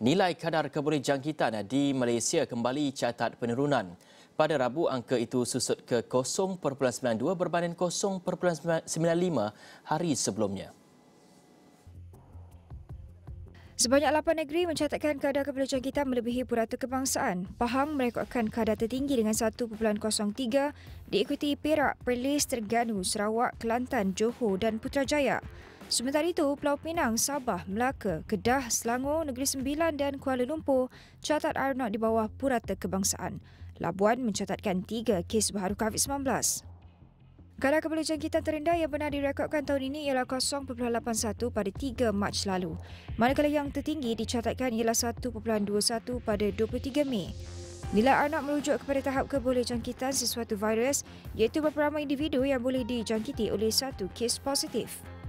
Nilai kadar kebolehjangkitan di Malaysia kembali catat penurunan. Pada Rabu, angka itu susut ke 0.92 berbanding 0.95 hari sebelumnya. Sebanyak 8 negeri mencatatkan kadar kebolehjangkitan melebihi purata kebangsaan. Pahang merekodkan kadar tertinggi dengan 1.03, diikuti Perak, Perlis, Terengganu, Sarawak, Kelantan, Johor dan Putrajaya. Sementara itu, Pulau Pinang, Sabah, Melaka, Kedah, Selangor, Negeri Sembilan dan Kuala Lumpur catat R0 di bawah purata kebangsaan. Labuan mencatatkan 3 kes baru COVID-19. Kadar kebolehjangkitan terendah yang pernah direkodkan tahun ini ialah 0.81 pada 3 Mac lalu, manakala yang tertinggi dicatatkan ialah 1.21 pada 23 Mei. Nilai R0 merujuk kepada tahap kebolehjangkitan sesuatu virus, iaitu berapa ramai individu yang boleh dijangkiti oleh satu kes positif.